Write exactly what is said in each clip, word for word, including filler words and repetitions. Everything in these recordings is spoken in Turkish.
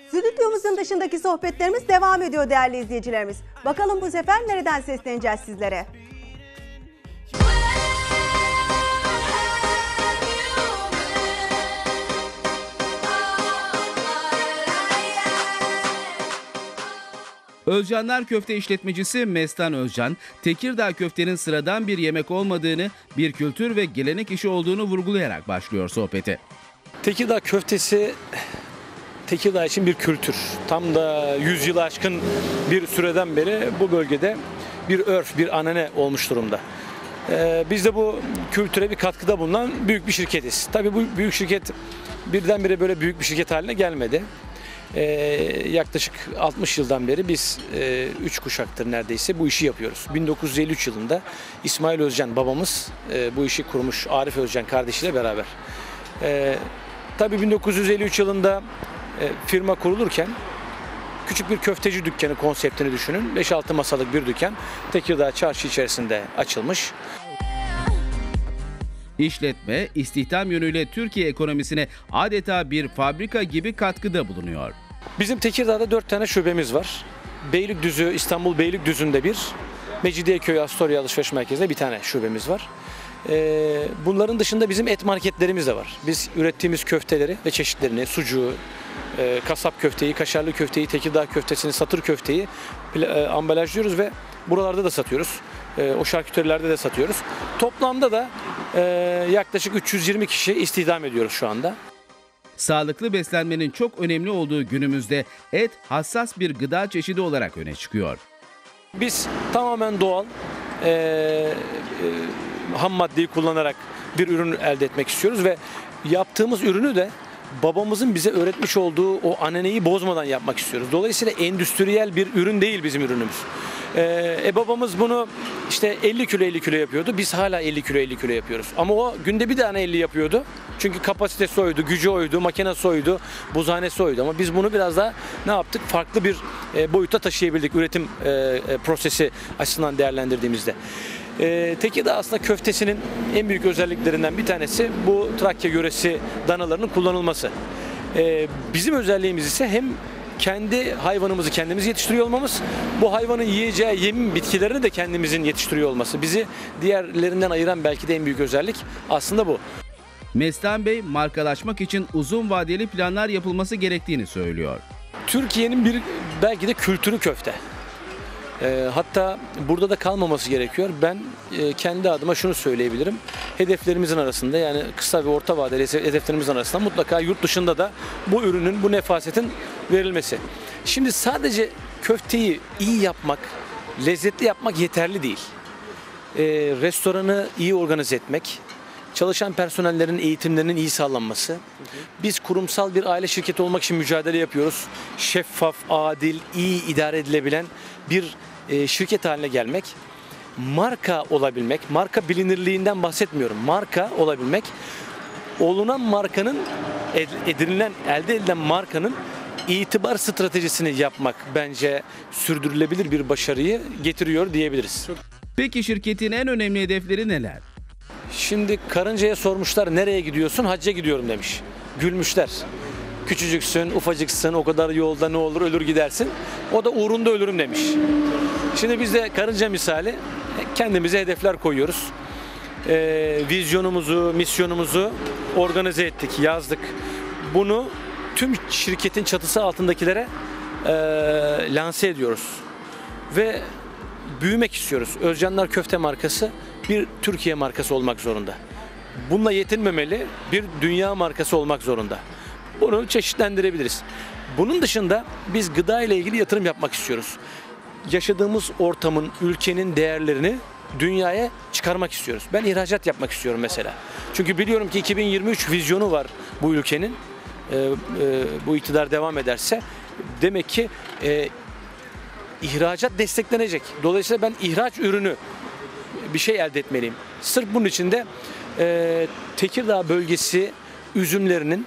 Stüdyomuzun dışındaki sohbetlerimiz devam ediyor değerli izleyicilerimiz. Bakalım bu sefer nereden sesleneceğiz sizlere? Özcanlar Köfte işletmecisi Mestan Özcan, Tekirdağ köftenin sıradan bir yemek olmadığını, bir kültür ve gelenek işi olduğunu vurgulayarak başlıyor sohbete. Tekirdağ köftesi Tekirdağ için bir kültür. Tam da yüz yılı aşkın bir süreden beri bu bölgede bir örf, bir anane olmuş durumda. Ee, biz de bu kültüre bir katkıda bulunan büyük bir şirketiz. Tabii bu büyük şirket birdenbire böyle büyük bir şirket haline gelmedi. Ee, yaklaşık altmış yıldan beri biz e, üç kuşaktır neredeyse bu işi yapıyoruz. bin dokuz yüz elli üç yılında İsmail Özcan babamız e, bu işi kurmuş, Arif Özcan kardeşiyle beraber. E, tabii bin dokuz yüz elli üç yılında e, firma kurulurken küçük bir köfteci dükkanı konseptini düşünün. beş altı masalık bir dükkan Tekirdağ çarşı içerisinde açılmış. İşletme, istihdam yönüyle Türkiye ekonomisine adeta bir fabrika gibi katkıda bulunuyor. Bizim Tekirdağ'da dört tane şubemiz var. Beylikdüzü, İstanbul Beylikdüzü'nde bir, Mecidiyeköy Astoria Alışveriş Merkezi'nde bir tane şubemiz var. Ee, bunların dışında bizim et marketlerimiz de var. Biz ürettiğimiz köfteleri ve çeşitlerini, sucuğu, e, kasap köfteyi, kaşarlı köfteyi, Tekirdağ köftesini, satır köfteyi e, ambalajlıyoruz ve buralarda da satıyoruz. E, o şarküterilerde de satıyoruz. Toplamda da e, yaklaşık üç yüz yirmi kişi istihdam ediyoruz şu anda. Sağlıklı beslenmenin çok önemli olduğu günümüzde et hassas bir gıda çeşidi olarak öne çıkıyor. Biz tamamen doğal e, e, ham maddeyi kullanarak bir ürün elde etmek istiyoruz ve yaptığımız ürünü de babamızın bize öğretmiş olduğu o ananeyi bozmadan yapmak istiyoruz. Dolayısıyla endüstriyel bir ürün değil bizim ürünümüz. Ee, e babamız bunu işte elli kilo elli kilo yapıyordu. Biz hala elli kilo elli kilo yapıyoruz. Ama o günde bir tane elli yapıyordu. Çünkü kapasitesi oydu, gücü oydu, makinesi oydu, buzhanesi oydu. Ama biz bunu biraz daha ne yaptık? Farklı bir e, boyuta taşıyabildik üretim e, e, prosesi açısından değerlendirdiğimizde. E, Tekirdağ aslında köftesinin en büyük özelliklerinden bir tanesi bu Trakya yöresi danalarının kullanılması. E, bizim özelliğimiz ise hem kendi hayvanımızı kendimiz yetiştiriyor olmamız, bu hayvanın yiyeceği yemin bitkilerini de kendimizin yetiştiriyor olması. Bizi diğerlerinden ayıran belki de en büyük özellik aslında bu. Mestan Bey, markalaşmak için uzun vadeli planlar yapılması gerektiğini söylüyor. Türkiye'nin bir belki de kültürü köfte. E, hatta burada da kalmaması gerekiyor. Ben e, kendi adıma şunu söyleyebilirim. Hedeflerimizin arasında, yani kısa ve orta vadeli hedeflerimizin arasında mutlaka yurt dışında da bu ürünün, bu nefasetin verilmesi. Şimdi sadece köfteyi iyi yapmak, lezzetli yapmak yeterli değil. E, restoranı iyi organize etmek, çalışan personellerin eğitimlerinin iyi sağlanması. Biz kurumsal bir aile şirketi olmak için mücadele yapıyoruz. Şeffaf, adil, iyi idare edilebilen bir e, şirket haline gelmek. Marka olabilmek, marka bilinirliğinden bahsetmiyorum. Marka olabilmek, olunan markanın, edinilen, elde edilen markanın itibar stratejisini yapmak bence sürdürülebilir bir başarıyı getiriyor diyebiliriz. Peki şirketin en önemli hedefleri neler? Şimdi karıncaya sormuşlar, nereye gidiyorsun? Hacca gidiyorum demiş. Gülmüşler. Küçücüksün, ufacıksın, o kadar yolda ne olur, ölür gidersin. O da uğrunda ölürüm demiş. Şimdi biz de karınca misali kendimize hedefler koyuyoruz. Ee, vizyonumuzu, misyonumuzu organize ettik, yazdık. Bunu tüm şirketin çatısı altındakilere e, lanse ediyoruz. Ve büyümek istiyoruz. Özcanlar Köfte markası bir Türkiye markası olmak zorunda. Bununla yetinmemeli, bir dünya markası olmak zorunda. Bunu çeşitlendirebiliriz. Bunun dışında biz gıda ile ilgili yatırım yapmak istiyoruz. Yaşadığımız ortamın, ülkenin değerlerini dünyaya çıkarmak istiyoruz. Ben ihracat yapmak istiyorum mesela. Çünkü biliyorum ki iki bin yirmi üç vizyonu var bu ülkenin. Ee, e, bu iktidar devam ederse demek ki e, ihracat desteklenecek. Dolayısıyla ben ihraç ürünü bir şey elde etmeliyim. Sırf bunun için de e, Tekirdağ bölgesi üzümlerinin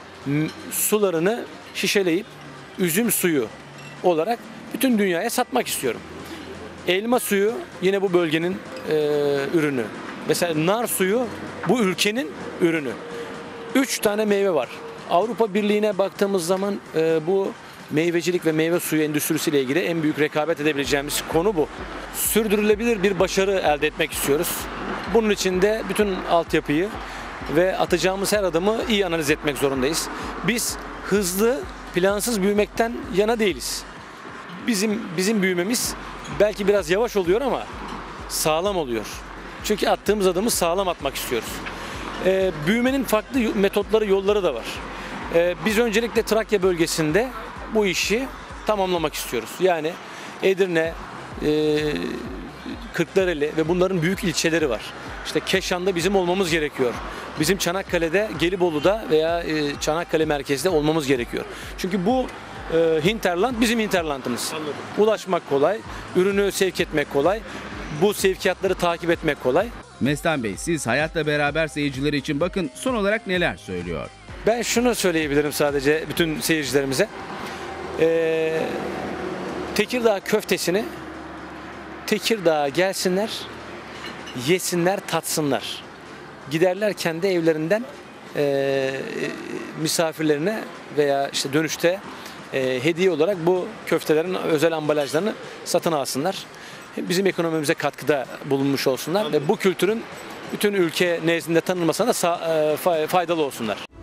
sularını şişeleyip üzüm suyu olarak bütün dünyaya satmak istiyorum. Elma suyu yine bu bölgenin e, ürünü. Mesela nar suyu bu ülkenin ürünü. Üç tane meyve var. Avrupa Birliği'ne baktığımız zaman e, bu meyvecilik ve meyve suyu endüstrisiyle ilgili en büyük rekabet edebileceğimiz konu bu. Sürdürülebilir bir başarı elde etmek istiyoruz. Bunun için de bütün altyapıyı ve atacağımız her adımı iyi analiz etmek zorundayız. Biz hızlı, plansız büyümekten yana değiliz. Bizim bizim büyümemiz belki biraz yavaş oluyor ama sağlam oluyor. Çünkü attığımız adımı sağlam atmak istiyoruz. Ee, büyümenin farklı metotları, yolları da var. Ee, biz öncelikle Trakya bölgesinde bu işi tamamlamak istiyoruz. Yani Edirne, e, Kırklareli ve bunların büyük ilçeleri var. İşte Keşan'da bizim olmamız gerekiyor. Bizim Çanakkale'de, Gelibolu'da veya e, Çanakkale merkezde olmamız gerekiyor. Çünkü bu e, hinterland bizim hinterlandımız. Anladım. Ulaşmak kolay, ürünü sevk etmek kolay, bu sevkiyatları takip etmek kolay. Mestan Bey, siz Hayat'la Beraber seyircileri için bakın son olarak neler söylüyor. Ben şunu söyleyebilirim sadece bütün seyircilerimize. Ee, Tekirdağ köftesini Tekirdağ'a gelsinler, yesinler, tatsınlar. Giderler kendi evlerinden e, misafirlerine veya işte dönüşte e, hediye olarak bu köftelerin özel ambalajlarını satın alsınlar. Bizim ekonomimize katkıda bulunmuş olsunlar ve bu kültürün bütün ülke nezdinde tanınmasına da faydalı olsunlar.